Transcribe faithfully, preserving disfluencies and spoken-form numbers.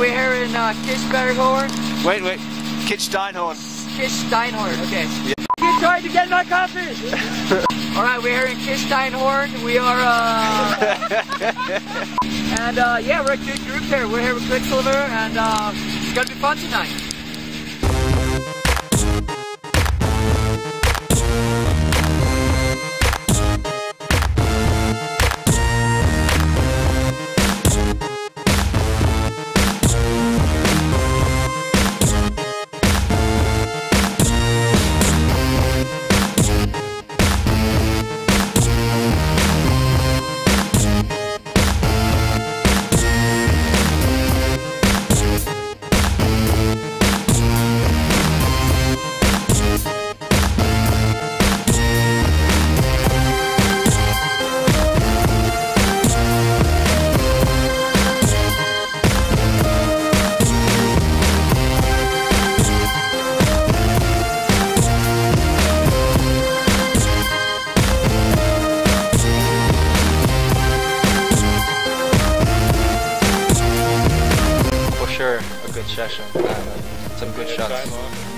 we're here in uh, Kitzsteinhorn. Wait, wait. Kitzsteinhorn. Kitzsteinhorn, okay. Yeah. You're trying to get my coffee! Alright, we're here in Kitzsteinhorn. We are, uh... and, uh, yeah, we're a good group here. We're here with Quiksilver, and, uh, it's gonna be fun tonight. A good session, uh, some good shots.